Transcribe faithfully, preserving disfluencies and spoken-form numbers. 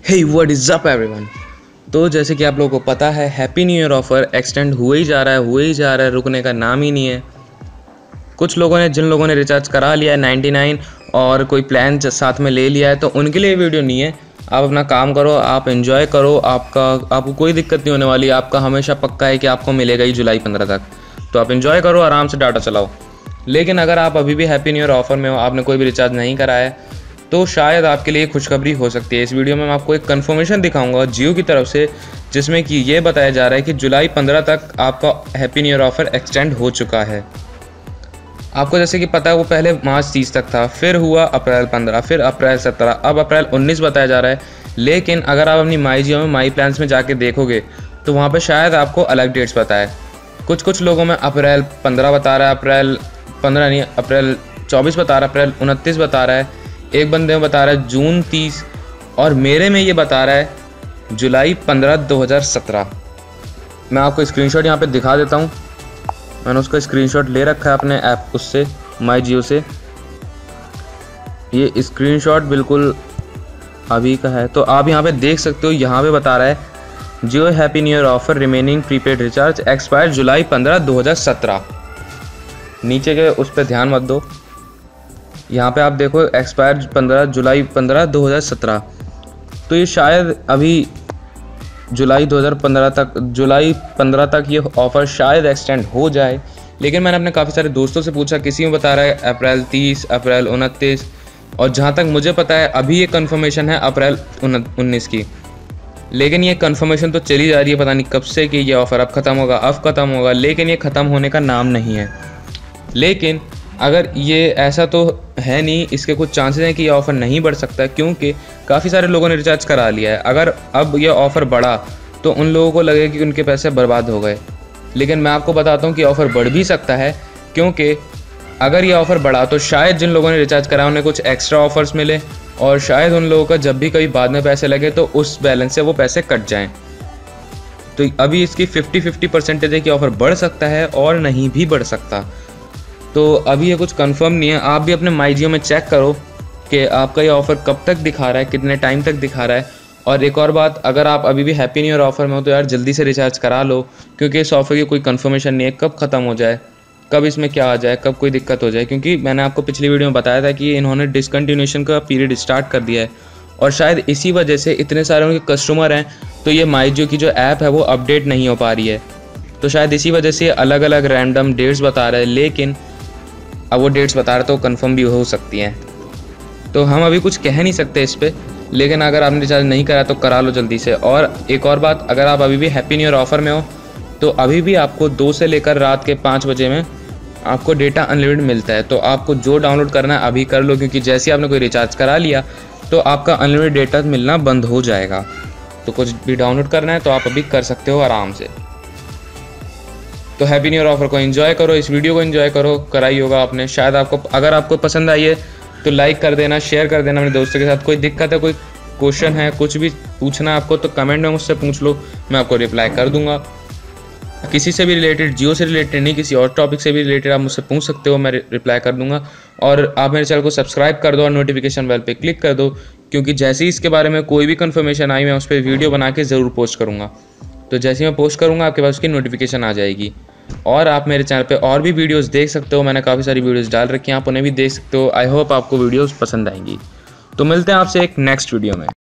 Hey what is up everyone. तो जैसे कि आप लोगों को पता है, happy new year offer extend हुए ही जा रहा है हुए ही जा रहा है रुकने का नाम ही नहीं है। कुछ लोगों ने जिन लोगों ने रिचार्ज करा लिया है नाइन्टी नाइन और कोई प्लान साथ में ले लिया है, तो उनके लिए वीडियो नहीं है। आप अपना काम करो, आप एंजॉय करो, आपका आपको कोई दिक्कत नहीं होने वाली। आपका हमेशा पक्का है कि आपको मिलेगा ही जुलाई पंद्रह तक, तो आप एंजॉय करो, आराम से डाटा चलाओ। लेकिन अगर आप अभी भी हैप्पी न्यू ईयर ऑफ़र में हो, आपने कोई भी रिचार्ज नहीं कराया है, तो शायद आपके लिए खुशखबरी हो सकती है। इस वीडियो में मैं आपको एक कन्फर्मेशन दिखाऊंगा जियो की तरफ से, जिसमें कि ये बताया जा रहा है कि जुलाई पंद्रह तक आपका happy new year offer extend हो चुका है। आपको जैसे कि पता है, वो पहले मार्च तीस तक था, फिर हुआ अप्रैल पंद्रह, फिर अप्रैल सत्रह, अब अप्रैल उन्नीस बताया जा रहा है। लेकिन अगर आप अपनी माई जियो में माई प्लान्स में जाके देखोगे तो वहाँ पे शायद आपको अलग डेट्स बताए। कुछ कुछ लोगों में अप्रैल पंद्रह बता रहा है, अप्रैल पंद्रह नहीं अप्रैल चौबीस बता रहा है, अप्रैल उनतीस बता रहा है, एक बंदे में बता रहा है जून तीस, और मेरे में ये बता रहा है जुलाई पंद्रह दो हज़ार सत्रह। मैं आपको स्क्रीनशॉट यहाँ पे दिखा देता हूँ। मैंने उसका स्क्रीनशॉट ले रखा है अपने ऐप उससे, माई जियो से। ये स्क्रीनशॉट बिल्कुल अभी का है, तो आप यहाँ पे देख सकते हो। यहाँ पे बता रहा है Jio happy new year offer remaining prepaid recharge expire जुलाई पंद्रह दो हज़ार सत्रह। नीचे के उस पर ध्यान मत दो, यहाँ पे आप देखो एक्सपायर पंद्रह जुलाई पंद्रह दो हज़ार सत्रह। तो ये शायद अभी जुलाई दो हज़ार पंद्रह तक जुलाई पंद्रह तक ये ऑफ़र शायद एक्सटेंड हो जाए। लेकिन मैंने अपने काफ़ी सारे दोस्तों से पूछा, किसी में बता रहा है अप्रैल तीस, अप्रैल उनतीस, और जहाँ तक मुझे पता है अभी ये कन्फर्मेशन है अप्रैल उन्नीस की। लेकिन ये कन्फर्मेशन तो चली जा रही है, पता नहीं कब से कि ये ऑफ़र अब ख़त्म होगा अब ख़त्म होगा, लेकिन ये ख़त्म होने का नाम नहीं है। लेकिन अगर ये ऐसा तो है नहीं, इसके कुछ चांसेस हैं कि ये ऑफ़र नहीं बढ़ सकता, क्योंकि काफ़ी सारे लोगों ने रिचार्ज करा लिया है। अगर अब ये ऑफ़र बढ़ा तो उन लोगों को लगेगा कि उनके पैसे बर्बाद हो गए। लेकिन मैं आपको बताता हूँ कि ऑफ़र बढ़ भी सकता है, क्योंकि अगर ये ऑफ़र बढ़ा तो शायद जिन लोगों ने रिचार्ज करा उन्हें कुछ एक्स्ट्रा ऑफ़र्स मिले, और शायद उन लोगों का जब भी कभी बाद में पैसे लगे तो उस बैलेंस से वो पैसे कट जाएँ। तो अभी इसकी फिफ्टी फिफ्टी परसेंटेज है कि ऑफ़र बढ़ सकता है और नहीं भी बढ़ सकता। तो अभी ये कुछ कंफर्म नहीं है। आप भी अपने माई जियो में चेक करो कि आपका ये ऑफ़र कब तक दिखा रहा है, कितने टाइम तक दिखा रहा है। और एक और बात, अगर आप अभी भी हैप्पी न्यू ईयर ऑफ़र में हो तो यार जल्दी से रिचार्ज करा लो, क्योंकि इस ऑफ़र की कोई कंफर्मेशन नहीं है कब ख़त्म हो जाए, कब इसमें क्या आ जाए, कब कोई दिक्कत हो जाए। क्योंकि मैंने आपको पिछली वीडियो में बताया था कि इन्होंने डिसकंटिन्यूएशन का पीरियड स्टार्ट कर दिया है, और शायद इसी वजह से इतने सारे उनके कस्टमर हैं, तो ये माई जियो की जो ऐप है वो अपडेट नहीं हो पा रही है। तो शायद इसी वजह से अलग अलग रैंडम डेट्स बता रहा है, लेकिन अब वो डेट्स बता रहे तो कंफर्म भी हो सकती हैं। तो हम अभी कुछ कह नहीं सकते इस पर, लेकिन अगर आपने रिचार्ज नहीं करा तो करा लो जल्दी से। और एक और बात, अगर आप अभी भी हैप्पी न्यू ईयर ऑफ़र में हो तो अभी भी आपको दो से लेकर रात के पाँच बजे में आपको डेटा अनलिमिटेड मिलता है। तो आपको जो डाउनलोड करना है अभी कर लो, क्योंकि जैसे ही आपने कोई रिचार्ज करा लिया तो आपका अनलिमिटेड डेटा मिलना बंद हो जाएगा। तो कुछ भी डाउनलोड करना है तो आप अभी कर सकते हो आराम से। तो हैप्पी न्यू ईयर ऑफ़र को एंजॉय करो, इस वीडियो को एंजॉय करो, कराई होगा आपने शायद। आपको अगर आपको पसंद आई है तो लाइक कर देना, शेयर कर देना अपने दोस्तों के साथ। कोई दिक्कत है, कोई क्वेश्चन है, कुछ भी पूछना है आपको तो कमेंट में मुझसे पूछ लो, मैं आपको रिप्लाई कर दूंगा। किसी से भी रिलेटेड, जियो से रिलेटेड नहीं, किसी और टॉपिक से भी रिलेटेड आप मुझसे पूछ सकते हो, मैं रिप्लाई कर दूंगा। और आप मेरे चैनल को सब्सक्राइब कर दो और नोटिफिकेशन बेल पे क्लिक कर दो, क्योंकि जैसे ही इसके बारे में कोई भी कन्फर्मेशन आई मैं उस पर वीडियो बना के ज़रूर पोस्ट करूँगा। तो जैसे ही मैं पोस्ट करूँगा आपके पास उसकी नोटिफिकेशन आ जाएगी। और आप मेरे चैनल पे और भी वीडियोस देख सकते हो, मैंने काफ़ी सारी वीडियोस डाल रखी हैं, आप उन्हें भी देख सकते हो। आई होप आपको वीडियोस पसंद आएंगी। तो मिलते हैं आपसे एक नेक्स्ट वीडियो में।